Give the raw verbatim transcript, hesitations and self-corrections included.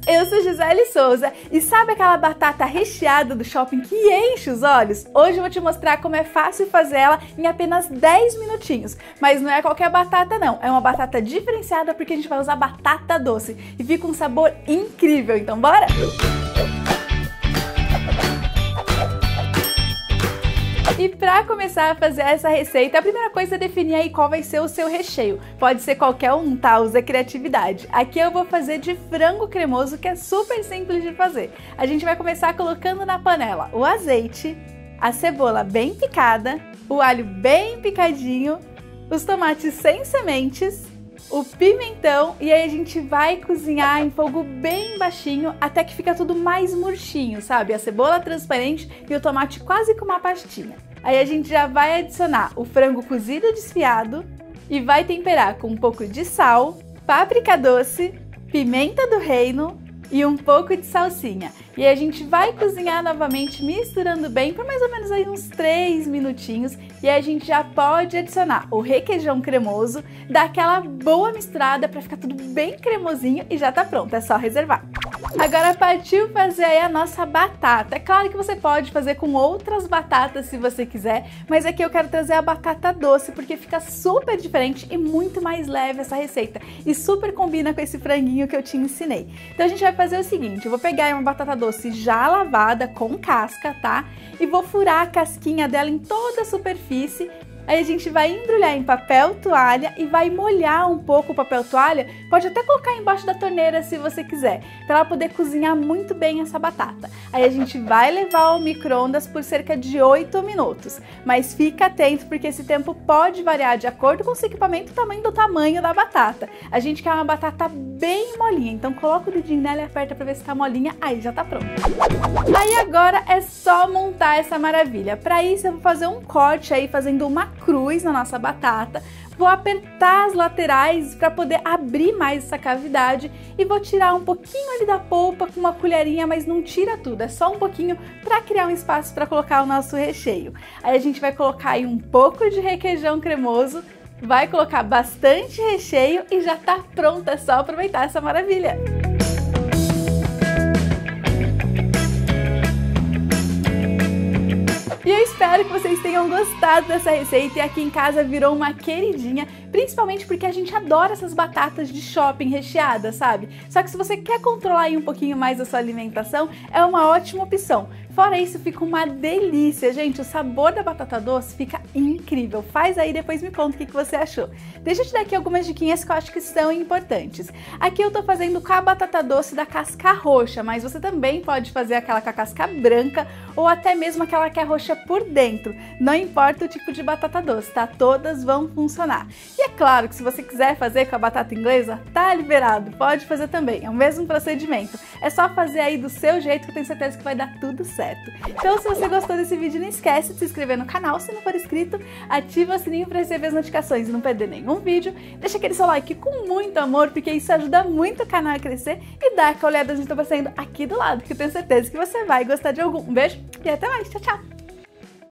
Eu sou Gisele Souza e sabe aquela batata recheada do shopping que enche os olhos? Hoje eu vou te mostrar como é fácil fazer ela em apenas dez minutinhos. Mas não é qualquer batata não, é uma batata diferenciada porque a gente vai usar batata doce e fica um sabor incrível, então bora? E para começar a fazer essa receita, a primeira coisa é definir aí qual vai ser o seu recheio. Pode ser qualquer um, tá? Usa criatividade. Aqui eu vou fazer de frango cremoso, que é super simples de fazer. A gente vai começar colocando na panela o azeite, a cebola bem picada, o alho bem picadinho, os tomates sem sementes, o pimentão, e aí a gente vai cozinhar em fogo bem baixinho até que fica tudo mais murchinho, sabe? A cebola transparente e o tomate quase com uma pastinha. Aí a gente já vai adicionar o frango cozido desfiado e vai temperar com um pouco de sal, páprica doce, pimenta do reino e um pouco de salsinha. E a gente vai cozinhar novamente, misturando bem por mais ou menos aí uns três minutinhos. E aí a gente já pode adicionar o requeijão cremoso, dar aquela boa misturada para ficar tudo bem cremosinho e já tá pronto, é só reservar. Agora partiu fazer aí a nossa batata. É claro que você pode fazer com outras batatas se você quiser, mas aqui eu quero trazer a batata doce porque fica super diferente e muito mais leve essa receita. E super combina com esse franguinho que eu te ensinei. Então a gente vai fazer o seguinte, eu vou pegar uma batata doce já lavada com casca, tá? E vou furar a casquinha dela em toda a superfície. Aí a gente vai embrulhar em papel toalha e vai molhar um pouco o papel toalha, pode até colocar embaixo da torneira se você quiser, para ela poder cozinhar muito bem essa batata. Aí a gente vai levar ao micro-ondas por cerca de oito minutos, mas fica atento porque esse tempo pode variar de acordo com o seu equipamento e também do tamanho da batata. A gente quer uma batata bem molinha, então coloca o dedinho nela e aperta para ver se tá molinha, aí já tá pronto. Aí agora é só montar essa maravilha. Para isso eu vou fazer um corte aí fazendo uma cruz na nossa batata, vou apertar as laterais para poder abrir mais essa cavidade e vou tirar um pouquinho ali da polpa com uma colherinha, mas não tira tudo, é só um pouquinho para criar um espaço para colocar o nosso recheio. Aí a gente vai colocar aí um pouco de requeijão cremoso, vai colocar bastante recheio e já tá pronta, é só aproveitar essa maravilha. E eu espero que vocês tenham gostado dessa receita e aqui em casa virou uma queridinha, principalmente porque a gente adora essas batatas de shopping recheadas, sabe? Só que se você quer controlar aí um pouquinho mais a sua alimentação, é uma ótima opção. Fora isso, fica uma delícia, gente, o sabor da batata doce fica incrível. Faz aí, depois me conta o que você achou. Deixa eu te dar aqui algumas diquinhas que eu acho que são importantes. Aqui eu tô fazendo com a batata doce da casca roxa, mas você também pode fazer aquela com a casca branca ou até mesmo aquela que é roxa por dentro. Não importa o tipo de batata doce, tá? Todas vão funcionar. E é claro que se você quiser fazer com a batata inglesa, tá liberado, pode fazer também, é o mesmo procedimento. É só fazer aí do seu jeito que eu tenho certeza que vai dar tudo certo. Então se você gostou desse vídeo, não esquece de se inscrever no canal se não for inscrito, ativa o sininho para receber as notificações e não perder nenhum vídeo, deixa aquele seu like com muito amor, porque isso ajuda muito o canal a crescer e dá aquela olhada no que eu tô fazendo aqui do lado, que eu tenho certeza que você vai gostar de algum. Um beijo e até mais, tchau, tchau!